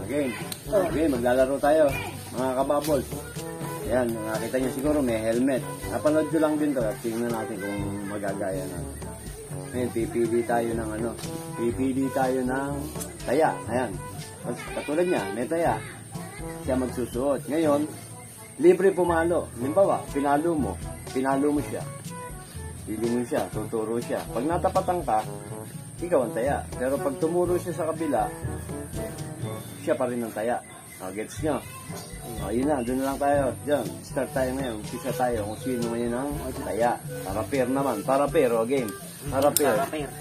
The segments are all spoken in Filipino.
Okay. Okay, maglalaro tayo. Mga kababol. Ayan, nakita niyo siguro may helmet. Napanood nyo lang din to. Tingnan natin kung magagaya natin. Ngayon, pipili tayo ng ano. Pipili tayo ng taya. Ayan. Katulad niya, may taya. Siya magsusuot. Ngayon, libre pumalo. Halimbawa, pinalo mo siya. Pili mo siya, tuturo siya. Pag natapatan ka, ikaw ang taya. Pero pag tumuro siya sa kabila, siya pa rin ang taya. Gets nyo? Yun na, doon na lang tayo. Diyan, start tayo ngayon. Umpisa tayo kung sino ngayon ang taya. Para pair naman. Para pair, o game. Para pair.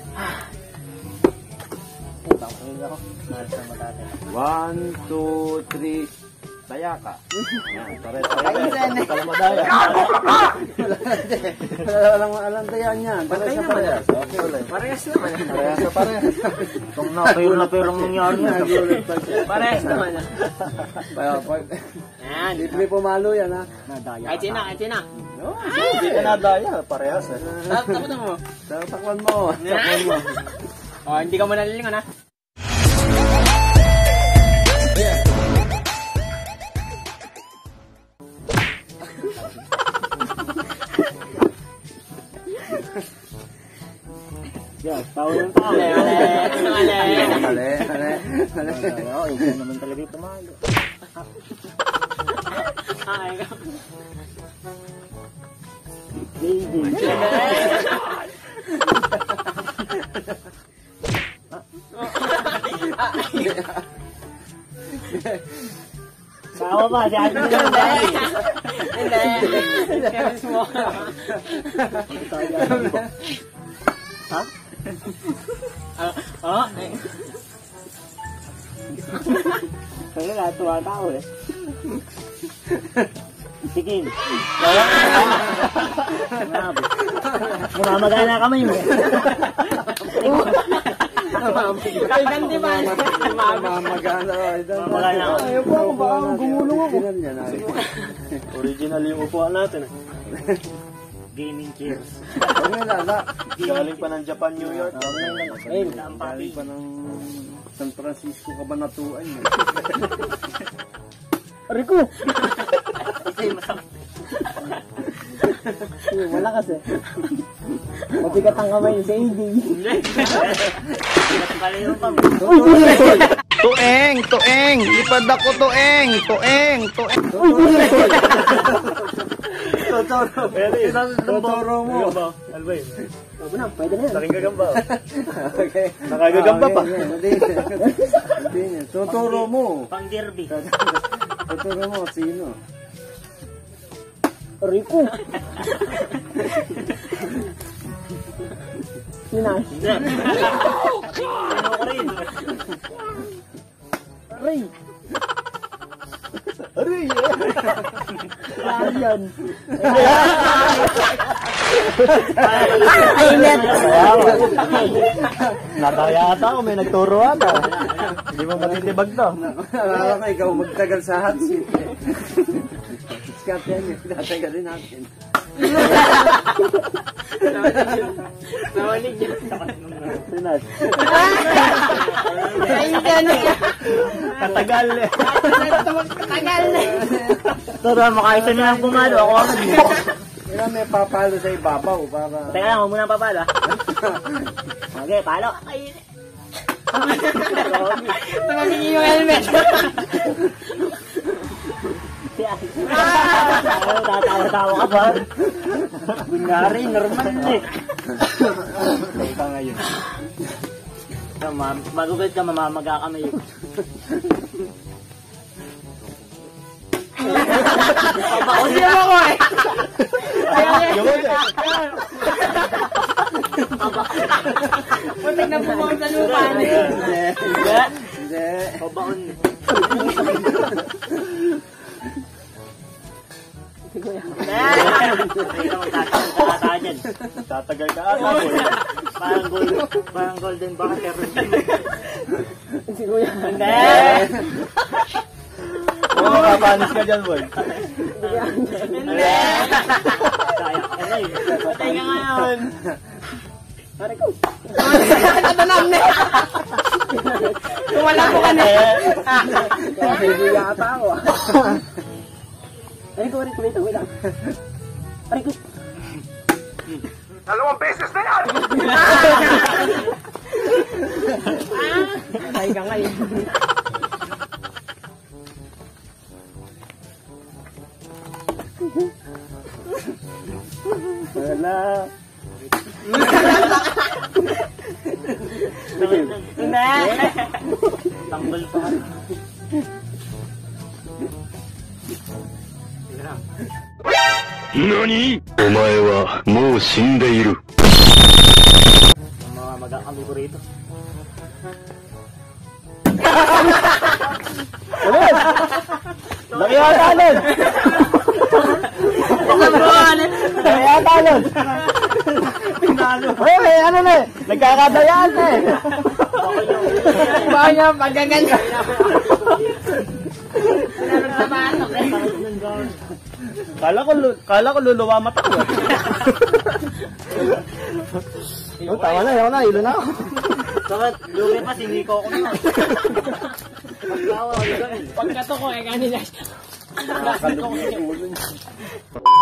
1, 2, 3, taya ka. Yan, pare-pare. Kalamadaya. Walang taya niyan. Parehas. Okay, ulit. Parehas naman. Parehas. Kung na-pair ang nangyari niya. Parehas naman. Yan, libre pumalo yan, ha? Kahit sina. Hindi ka nadaya. Parehas, eh. Takutan mo. Takwan mo. Hindi ka mo nalilingon, ha? Yeah, tao ng tao. Mali. Ikaw naman talaga yung tumalo. Baby. Sawa pa, si Ate Hindi. Ha? Kaya natuwa tao eh. Sige. Mamamagana kami mo. Ganti ba? Mamamagana. Ayaw po ako, baka gumulong ako. Original yung upuan natin. Gaming chairs. Galing pa ng Japan, New York. Galing pa ng San Francisco, Cabanatuan. Rico! Wala kasi. Mabigat ang kamay sa hindi. Tueng! Ipad ako tueng! Totoro mo. Albay. Pwede na yan. Nakagagamba. Okay. Nakagagamba pa. Hindi. Totoro mo. Pang derby. Totoro mo, sino? Rico. Sinash. Ano ka rin? Ray. Aray! Yan. Nataya ata ako, may nagturo ata. Hindi mo matitibag to. Nalala ko, ikaw magtagal sa hot seat. Scott yan yung tinatagalin natin. Nawalig yun. Sinas. Katagal eh. Katagal eh. Pero makaisa na lang pumalo. Ako agad mo. Kaya may papalo sa ibabaw para... Teka lang, huwag mo nang papalo. Okay, palo. Tumamingin yung helmet. Tatawa-tawa ka ba? Kunyari, normal eh. Ika ngayon. Magugat ka, mamamaga ka may... Papakusin mo ko eh! Puntik na bumawag sa lupa niya. Hindi. Pabaon. Tatagal ka ata. Parang golden butter. Si Kuya. Hindi! Oo, kapanis ka dyan, boy. Hindi! Patay ka ngayon. Pare ko. Tatanam na! Wala ko ka na. Hindi yata ako. Aray ko, wait lang. Aray ko. Dalawang beses na yan! Ay ka nga eh. Wala. Tambal pa. 何？お前はもう死んでいる。 Ang mga mag-aami ko rito. Laki yata nun! Laki yata nun! Pinalo. Uy, ano na eh! Nagkakadayaan na eh! Bawa niya pagkaganyan. Pinaragtabatok eh. Kala ko luluwa mata ko. Oh, tama na, yun na, ilo na ako. Bakit? Luwi pa, siniko ko na. Pagkato ko eh, kanina. Nakakalungin yung ulo niya.